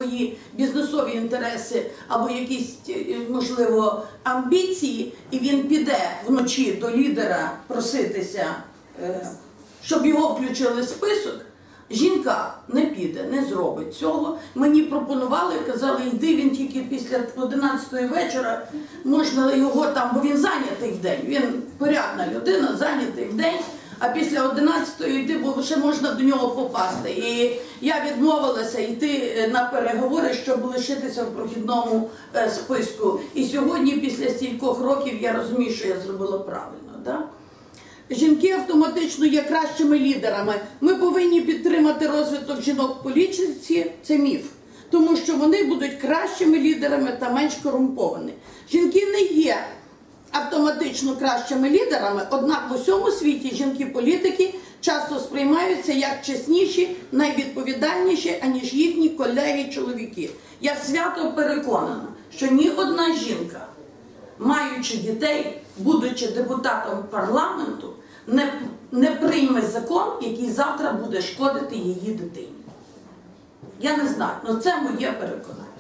свої бізнесові інтереси або якісь, можливо, амбіції, і він піде вночі до лідера проситися, щоб його включили в список, жінка не піде, не зробить цього. Мені пропонували, казали, йди, він тільки після 11-ї вечора, можна його там, бо він зайнятий вдень, він порядна людина, зайнятий вдень, а після 11-ї йти, бо ще можна до нього попасти. І я відмовилася йти на переговори, щоб лишитися в прохідному списку. І сьогодні, після стількох років, я розумію, що я зробила правильно. Да? Жінки автоматично є кращими лідерами. Ми повинні підтримати розвиток жінок в політиці, це міф. Тому що вони будуть кращими лідерами та менш корумповані. Жінки не є автоматично кращими лідерами, однак в усьому світі жінки-політики часто сприймаються як чесніші, найвідповідальніші, аніж їхні колеги-чоловіки. Я свято переконана, що ні одна жінка, маючи дітей, будучи депутатом парламенту, не прийме закон, який завтра буде шкодити її дитині. Я не знаю, але це моє переконання.